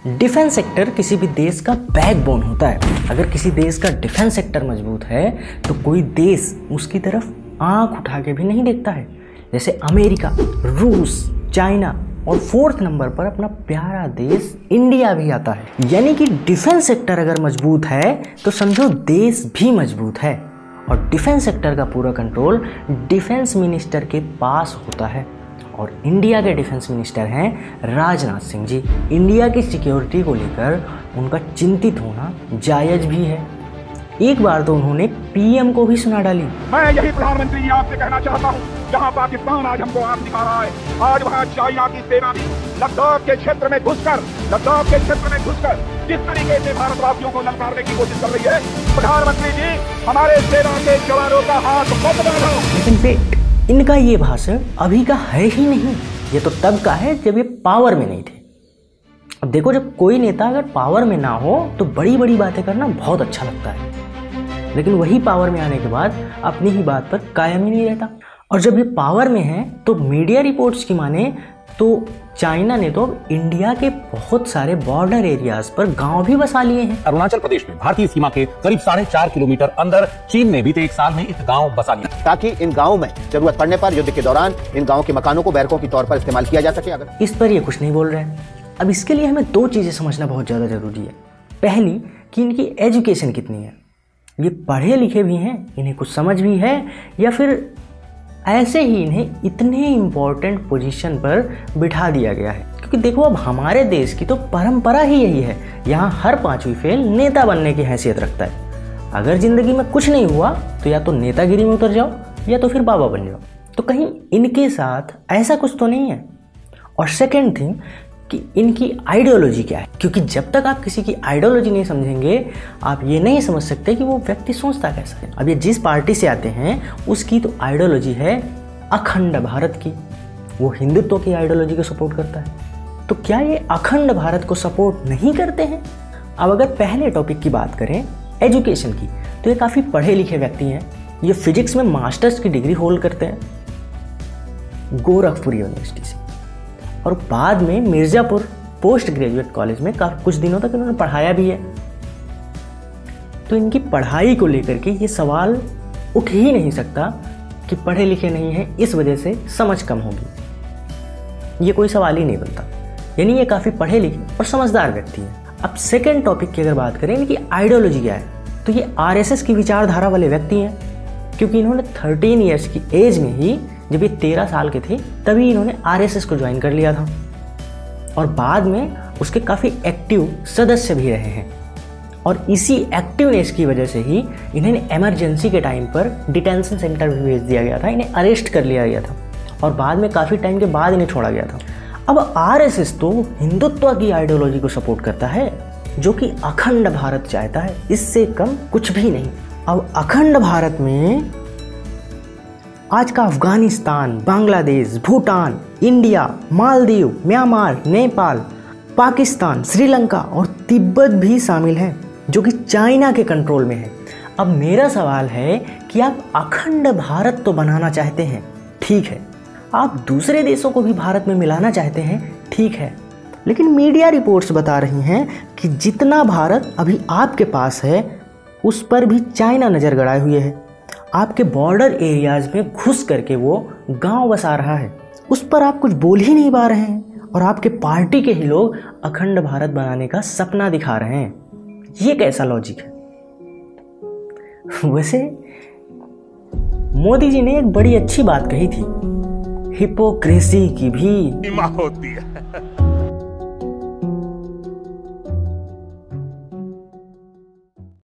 Defence sector किसी भी देश का बैकबोन होता है। अगर किसी देश का डिफेंस सेक्टर मजबूत है तो कोई देश उसकी तरफ आंख उठा के भी नहीं देखता है। जैसे अमेरिका, रूस, चाइना और 4th नंबर पर अपना प्यारा देश इंडिया भी आता है। यानी कि डिफेंस सेक्टर अगर मजबूत है तो समझो देश भी मजबूत है। और डिफेंस सेक्टर का पूरा कंट्रोल डिफेंस मिनिस्टर के पास होता है और इंडिया के डिफेंस मिनिस्टर हैं राजनाथ सिंह जी। इंडिया की सिक्योरिटी को लेकर उनका चिंतित होना जायज़ भी है। एक बार तो उन्होंने पीएम को भी सुना डाली। मैं यही प्रधानमंत्री जी आपसे कहना चाहता हूँ, जहाँ पाकिस्तान आज हमको आग दिखा रहा है, आज वहाँ चाइना की सेना भी लद्दाख के क्षेत्र में घुसकर जिस तरीके से भारतवासियों को ललकारने की कोशिश कर रही है, प्रधानमंत्री जी हमारे सेना के जवानों का हाथ मत बढ़ाओ। लेकिन इनका ये भाषण अभी का है ही नहीं, ये तो तब का है जब ये पावर में नहीं थे। अब देखो, जब कोई नेता अगर पावर में ना हो तो बड़ी बड़ी बातें करना बहुत अच्छा लगता है, लेकिन वही पावर में आने के बाद अपनी ही बात पर कायम ही नहीं रहता। और जब ये पावर में है तो मीडिया रिपोर्ट्स की माने तो चाइना ने तो इंडिया के बहुत सारे बॉर्डर एरियाज पर गांव भी बसा लिए हैं। अरुणाचल प्रदेश में भारतीय सीमा के करीब 4.5 किलोमीटर अंदर चीन ने बीते 1 साल में एक गांव बसा लिया, ताकि इन गांवों में जरूरत पड़ने पर युद्ध के दौरान इन गांवों के मकानों को बैरकों के तौर पर इस्तेमाल किया जा सके। अगर इस पर ये कुछ नहीं बोल रहे हैं। अब इसके लिए हमें 2 चीज़ें समझना बहुत ज़्यादा ज़रूरी है। पहली कि इनकी एजुकेशन कितनी है, ये पढ़े लिखे भी हैं, इन्हें कुछ समझ भी है, या फिर ऐसे ही इन्हें इतने इम्पोर्टेंट पोजीशन पर बिठा दिया गया है। क्योंकि देखो, अब हमारे देश की तो परंपरा ही यही है, यहाँ हर 5वीं फेल नेता बनने की हैसियत रखता है। अगर ज़िंदगी में कुछ नहीं हुआ तो या तो नेतागिरी में उतर जाओ या तो फिर बाबा बन जाओ। तो कहीं इनके साथ ऐसा कुछ तो नहीं है। और सेकेंड थिंग कि इनकी आइडियोलॉजी क्या है, क्योंकि जब तक आप किसी की आइडियोलॉजी नहीं समझेंगे आप ये नहीं समझ सकते कि वो व्यक्ति सोचता कैसा है। अब ये जिस पार्टी से आते हैं उसकी तो आइडियोलॉजी है अखंड भारत की, वो हिंदुत्व की आइडियोलॉजी को सपोर्ट करता है। तो क्या ये अखंड भारत को सपोर्ट नहीं करते हैं? अब अगर पहले टॉपिक की बात करें एजुकेशन की, तो ये काफ़ी पढ़े लिखे व्यक्ति हैं। ये फिजिक्स में मास्टर्स की डिग्री होल्ड करते हैं गोरखपुर यूनिवर्सिटी से, और बाद में मिर्ज़ापुर पोस्ट ग्रेजुएट कॉलेज में कुछ दिनों तक इन्होंने पढ़ाया भी है। तो इनकी पढ़ाई को लेकर के ये सवाल उठ ही नहीं सकता कि पढ़े लिखे नहीं हैं इस वजह से समझ कम होगी, ये कोई सवाल ही नहीं बनता। यानी ये काफ़ी पढ़े लिखे और समझदार व्यक्ति हैं। अब सेकेंड टॉपिक की अगर बात करें इनकी आइडियोलॉजी क्या है, तो ये आरएसएस की विचारधारा वाले व्यक्ति हैं, क्योंकि इन्होंने 13 ईयर्स की एज में ही, जब ये 13 साल के थे तभी इन्होंने आरएसएस को ज्वाइन कर लिया था, और बाद में उसके काफ़ी एक्टिव सदस्य भी रहे हैं। और इसी एक्टिवनेस की वजह से ही इन्हें इमरजेंसी के टाइम पर डिटेंशन सेंटर भी भेज दिया गया था, इन्हें अरेस्ट कर लिया गया था, और बाद में काफ़ी टाइम के बाद इन्हें छोड़ा गया था। अब आरएसएस तो हिंदुत्व की आइडियोलॉजी को सपोर्ट करता है, जो कि अखंड भारत चाहता है, इससे कम कुछ भी नहीं। अब अखंड भारत में आज का अफगानिस्तान, बांग्लादेश, भूटान, इंडिया, मालदीव, म्यांमार, नेपाल, पाकिस्तान, श्रीलंका और तिब्बत भी शामिल हैं, जो कि चाइना के कंट्रोल में है। अब मेरा सवाल है कि आप अखंड भारत तो बनाना चाहते हैं, ठीक है, आप दूसरे देशों को भी भारत में मिलाना चाहते हैं, ठीक है, लेकिन मीडिया रिपोर्ट्स बता रही हैं कि जितना भारत अभी आपके पास है उस पर भी चाइना नज़र गड़ाए हुए है। आपके बॉर्डर एरियाज में घुस करके वो गांव बसा रहा है, उस पर आप कुछ बोल ही नहीं पा रहे हैं, और आपके पार्टी के ही लोग अखंड भारत बनाने का सपना दिखा रहे हैं। ये कैसा लॉजिक है? वैसे मोदी जी ने एक बड़ी अच्छी बात कही थी, हिपोक्रेसी की भी सीमा होती है।